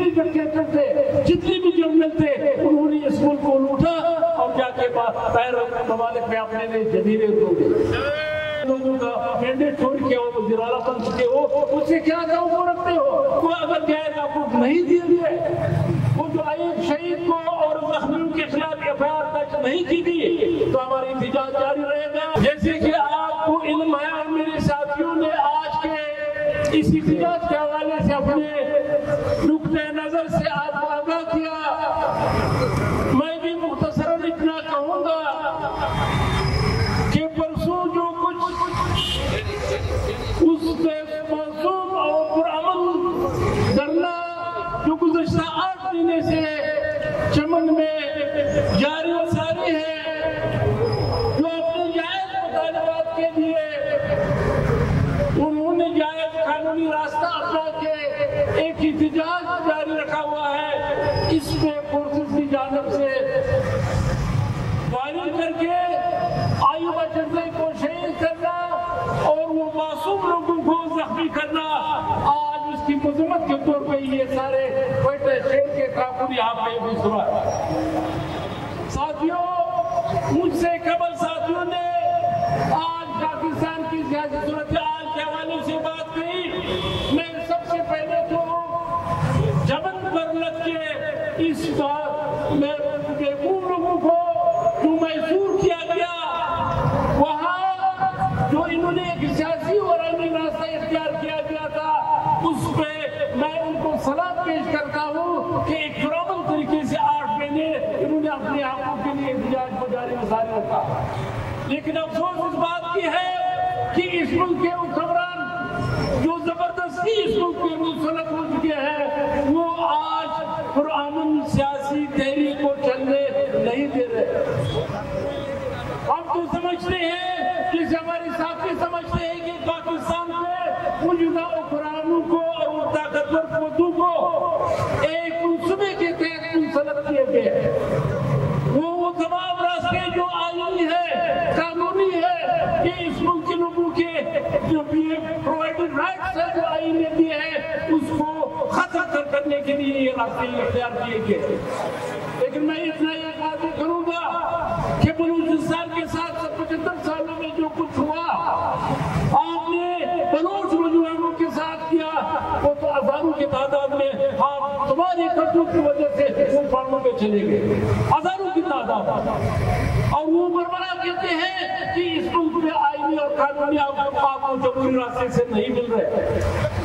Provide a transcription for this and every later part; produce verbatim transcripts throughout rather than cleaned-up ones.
بھی ڈکٹیٹر تھے, جتنے بھی جنرل تھے, انہوں نے اس ملک کو لوٹا اور جا کے غیر ممالک میں اپنے لیے جزیرے ڈھونڈے. لوگوں کا مینڈیٹ چھوڑ کے وہ وزیر اعلیٰ بن چکے ہو, اس سے کیا تعلق رکھتے ہو؟ وہ اگر جائز آپ کو نہیں دیے گئے, وہ جو ایک شہید کو اور زخمیوں کے خلاف ایف آئی آر درج نہیں کی گئی, تو ہماری احتجاج جاری رہے گا. جیسے کہ آپ کو علم ہے اور میرے ساتھیوں نے آج کے اس احتجاج کے حوالے سے اپنے نقطۂ نظر سے آپ کو آگاہ کیا, میں بھی مختصراً اتنا کہوں گا کہ پرسوں جو کچھ اس معصوم اور پرامن دھرنا جو گزشتہ آٹھ مہینے سے چمن میں جاری و ساری ہے, جو اپنے جائز مطالبات کے لیے انہوں نے جائز قانونی راستہ اپنا کے ایک احتجاج جاری رکھا ہوا ہے, اس پہ فورسز کی جانب سے فائرنگ کر کے آئیوبا جنرل کو شہید کرنا اور وہ معصوم لوگوں کو زخمی کرنا, آج اس کی مذمت کے طور پہ یہ سارے کوئٹہ شہر کے کافر یہاں پہ بھی سنا. ساتھیوں, مجھ سے قبل ساتھیوں نے آج پاکستان کی سیاسی صورتحال کے حوالے سے بات کہی. میں سب سے پہلے تو جبن پر لگ کے اس بات میں ان لوگوں کو جو محسور کیا گیا, وہاں جو انہوں نے ایک سیاسی اور علمی راستہ اختیار کیا گیا تھا, اس پہ میں ان کو سلام پیش کرتا ہوں کہ ایک پرامن طریقے سے آٹھ مہینے انہوں نے اپنے حقوق کے لیے احتجاج کو جاری و ساری رکھا. لیکن افسوس اس بات کی ہے کہ اس ملک کے حکمران جو زبردستی اس ملک کے مسلط ہو چکے ہیں, وہ آج پرامن سیاسی تحریک کو چلنے نہیں دے رہے. ہم تو سمجھتے ہیں, جسے ہمارے ساتھی سمجھتے ہیں کہ پاکستان میں موجودہ حکمرانوں کو اور وہ طاقتور قوتوں کو ایک منصوبے کے تحت مسلط کیے گئے. وہ وہ تمام راستے جو آئینی ہے, قانونی ہے, کہ اس ملک کے لوگوں کے جو بھی پرووائڈڈ رائٹس ہیں جو آئین نے دیے ہیں, اس کو ختم کرنے کے لیے یہ راستے اختیار کیے گئے. لیکن میں اتنا یہ واضح کروں گا کہ بلوچستان کے ساتھ پچہتر سالوں میں جو کچھ ہوا, آپ نے بلوچ نوجوانوں کے ساتھ کیا, وہ تو ہزاروں کی تعداد میں آپ تمہاری کرتوت کی وجہ سے وہ پڑھوں میں چلے گئے, ہزاروں کی تعداد. اور وہ بربرا کہتے ہیں کہ اس ملک میں آئینی اور قانونی آپ کو جمہوری راستے سے نہیں مل رہے.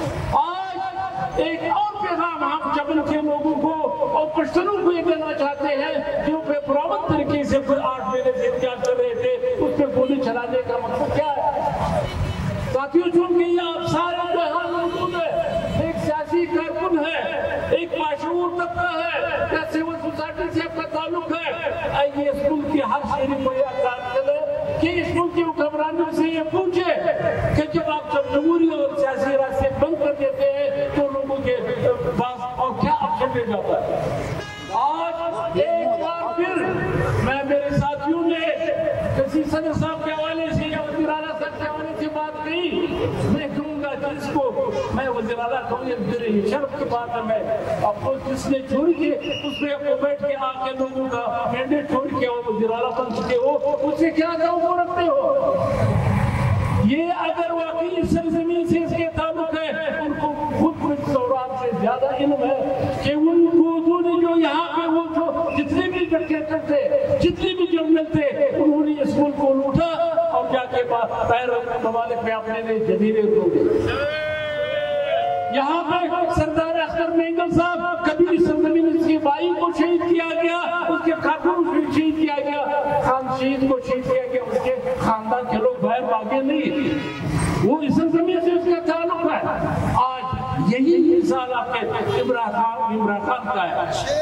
آج ایک اور پیغام ہم جبل کے لوگوں کو اور پشتنوں کو یہ دینا چاہتے ہیں جو پہ پرامن طریقے سے پھر آٹھ مہینے سے احتجاج کر رہے تھے, اس پہ گولی چلانے کا مقصد کیا ہے؟ ساتھیوں, چونکہ یہ آپ سارے جو یہاں موجود ہے, ایک سیاسی کارکن ہے, ایک مشہور طبقہ ہے, یا سول سوسائٹی سے آپ کا تعلق ہے, آئیے اس ملک کی ہر شہری کو یہ اطلاع چلے کہ اس ملک کے حکمرانوں سے یہ پوچھے کہ جب آپ جب جمہوری اور سیاسی راستے بند کر دیتے ہیں تو لوگوں کے پاس اور کیا آپشن لے جاتا ہے. آج ایک بار پھر میں میرے ساتھیوں نے کسی صدر صاحب کے حوالے سے یا وزیر اعلیٰ صاحب کے حوالے سے بات کہی, میں کہوں گا کہ اس کو میں وزیر اعلیٰ کہوں یہ میرے شرف کی بات ہے, میں آپ کو جس نے چھوڑ کے اس پہ آپ کو بیٹھ کے آ کے لوگوں کا مینڈیٹ چھوڑ کے وہ وزیر اعلیٰ بن چکے ہو, اس سے کیا تعلق رکھتے ہو؟ یہ اگر واقعی سرزمین سے اس کے تعلق ہے, ان کو خود کچھ سورات سے زیادہ علم ہے کہ ان قوتوں نے جو یہاں پہ وہ جو جتنے بھی ڈکٹیٹر تھے, جتنے بھی جنرل تھے, انہوں نے اس ملک کو لوٹا اور جا کے غیر ممالک میں اپنے لیے جزیرے ڈھونڈے. یہاں پہ سردار اختر مینگل صاحب کبھی سرزمین اس کی بائی کو شہید کیا گیا, اس کے خاتون کو شہید کیا گیا, خان شہید کو شہید کیا گیا, اس کے خاندان کے لوگ باہر بھاگے نہیں, وہ اس سرزمین سے اس کا تعلق ہے. آج یہی مثال آپ کے عمران خان عمران خان کا ہے.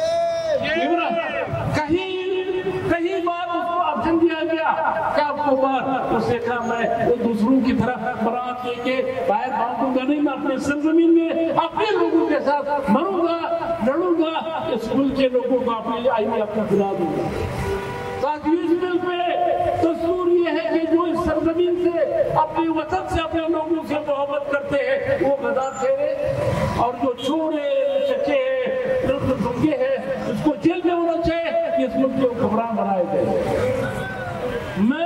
کہیں کہیں بار اس کو آپشن دیا گیا کہ آپ کو بار اس نے کہا میں دوسروں کی طرح برات لے کے باہر بھاگوں گا نہیں, میں اپنے سرزمین میں اپنے لوگوں کے ساتھ مروں گا, لڑوں گا, اس ملک کے لوگوں کو اپنے آئینے اپنا بنا دوں گا. ساتھ اس ملک میں دستور یہ ہے کہ جو اس سرزمین سے اپنے وطن سے اپنے لوگوں سے محبت کرتے ہیں وہ غدار ٹھہرے, اور جو چھوڑے چچے ملک کے حکمران بنائے گئے. میں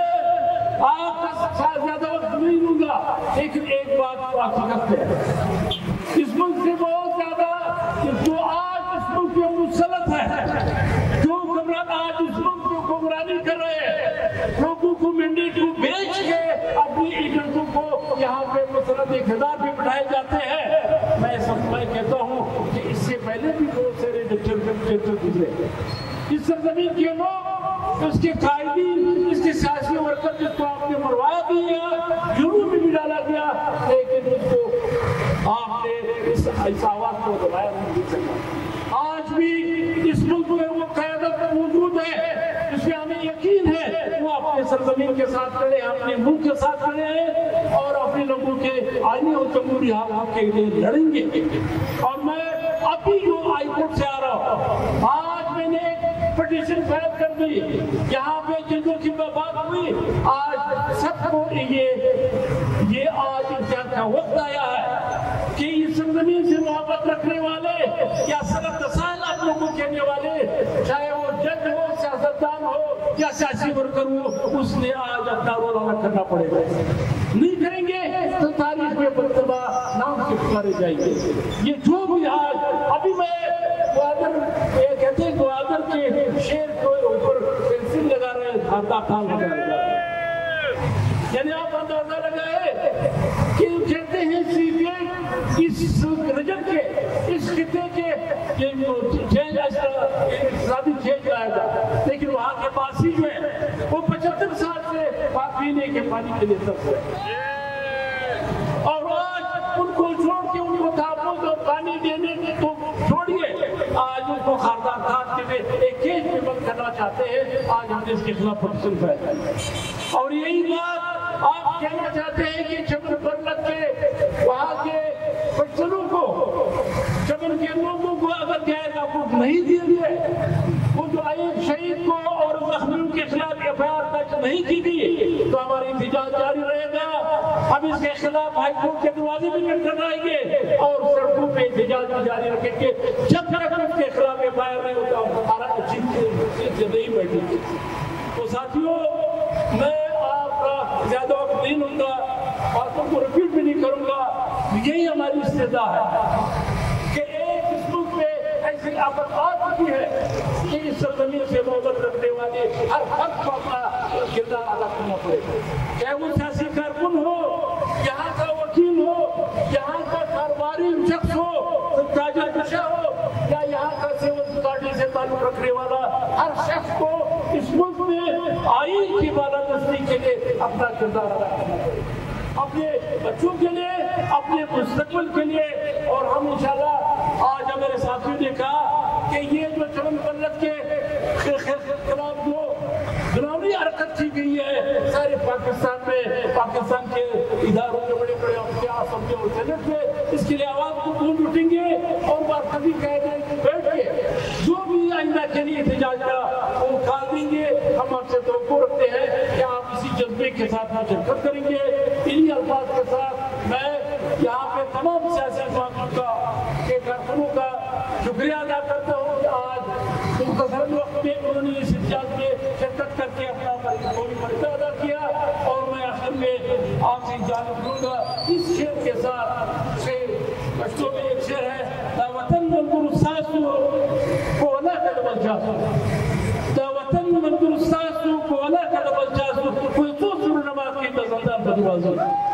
آپ کا ساتھ زیادہ وقت نہیں لوں گا، لیکن ایک بات حقیقت ہے، اس ملک سے بہت زیادہ جو آج اس ملک پہ مسلط ہے، جو حکمران آج اس ملک پہ حکمرانی کر رہے ہیں، لوگوں کو مینڈیٹ کو بیچ کے اپنی ایجنٹوں کو یہاں پہ مسلط اقتدار پہ بٹھائے جاتے ہیں. میں سب میں کہتا ہوں کہ اس سے پہلے بھی بہت سارے ڈکٹیٹر گزرے. اس سرزمین کے لوگ، اس کے قائدین، اس کے سیاسی ورکر جس کو آپ نے مروایا بھی ہے، جرم میں بھی ڈالا گیا، لیکن اس کو آپ نے اس آواز کو دبایا نہیں دے سکا. آج بھی اس ملک میں وہ قیادت موجود ہے جس میں ہمیں یقین ہے وہ اپنے سرزمین کے ساتھ کھڑے ہیں، اپنے ملک کے ساتھ کھڑے ہیں اور اپنے لوگوں کے آئینی اور جمہوری حقوق کے لیے لڑیں گے. اور میں ابھی جو ہائی کورٹ سے آ رہا ہوں، آج میں نے ایک پٹیشن فائل کر دی. یہاں پہ جنوں کی بات ہوئی، آج سب کو یہ یہ آج امتحان کا وقت آیا ہے کہ اس سرزمین سے محبت رکھنے والے یا سرد دسائل آپ لوگوں کہنے والے، چاہے وہ جج ہو، سیاستدان ہو یا سیاسی ورکر ہو، اس نے آج اپنا رول ادا کرنا پڑے گا. نہیں کریں گے تو تاریخ میں مرتبہ نام سے پکارے جائیں گے. یہ جو بھی آج ابھی میں گوادر یہ کہتے ہیں گوادر کے شیر کو اوپر پینسل لگا رہے ہیں، کھاتا خان لگا رہے ہیں. یعنی آپ اندازہ لگائے کہ کہتے ہیں سی بی آئی اس رجن کے اس خطے کے چینج اقتصادی چینج لائے گا، لیکن وہاں کے باسی جو ہے وہ پچہتر سال سے پینے کے پانی کے لیے ترس رہے ہیں. اور آج ان کو چھوڑ کے ان کو تحفظ اور پانی دینے کو چھوڑیے، آج ان کو خاردار کھاد کے لیے ایک کیس میں بند کرنا چاہتے ہیں. آج ہم نے اس کے خلاف پٹیشن فائل کی اور یہی بات آپ کہنا چاہتے ہیں کہ چمن برلت کے وہاں کے بچوں کو، چمن کے لوگوں کو اگر جائز حقوق نہیں دیے گئے، وہ جو ایک شہید کو اور زخمیوں کے خلاف ایف آئی آر درج نہیں کی گئی، تو ہماری احتجاج جاری رہے گا. ہم اس کے خلاف ہائی کورٹ کے دروازے بھی کھٹکھٹائیں گے اور سڑکوں پہ احتجاج بھی جاری رکھیں گے جب تک اس کے خلاف ایف آئی آر نہیں ہوتا ہمارا چیز سے نہیں بیٹھے گی. تو ساتھیوں، میں آپ کا زیادہ وقت نہیں لوں گا اور تم کو ریپیٹ بھی نہیں کروں گا. یہی ہماری استدعا ہے کہ ایک اس ملک میں ایسی آفت آ چکی ہے کہ اس سرزمین سے محبت رکھنے والے ہر حق کو اپنا کردار ادا کرنا پڑے گا. چاہے وہ سیاسی کارکن ہو، یہاں کا وکیل ہو، یہاں کا کاروباری شخص ہو، تاجر پیشہ ہو، یا یہاں کا سول سوسائٹی سے تعلق رکھنے والا ہر شخص کو اس ملک میں آئین کی بالادستی کے لیے اپنا کردار ادا کرنا پڑے گا، اپنے بچوں کے لیے، اپنے مستقبل کے لیے. اور ہم انشاءاللہ آج ہمارے ساتھیوں نے کہا کہ یہ جو چمن برلت کے خلاف جو غلامی حرکت کی گئی ہے سارے پاکستان میں، پاکستان کے اداروں کے بڑے بڑے اسمبلی اور سینٹ میں، اس کے لیے آواز کو گونج اٹھیں گے اور بات کبھی کہہ دیں کہ بیٹھ کے جو بھی آئندہ کے لیے احتجاج کا وہ کھال دیں گے. ہم آپ سے توقع رکھتے ہیں کہ آپ اسی جذبے کے ساتھ شرکت کریں گے. انہی الفاظ کے ساتھ میں یہاں پہ تمام سیاسی جماعتوں کا کے کارکنوں کا شکریہ ادا کرتا ہوں کہ آج مختصر وقت میں انہوں نے اس احتجاج میں شرکت کر کے اپنا قومی مرتبہ ادا کیا. اور میں آخر میں آپ سے اجازت لوں گا اس شعر کے ساتھ. شعر پشتو میں ایک شعر ہے، دا وطن منظور ساسو کو اللہ کا دبل جاسو، دا وطن منظور ساسو کو اللہ کا دبل جاسو، کوئی تو سر نماز کی تزندان بدوازو.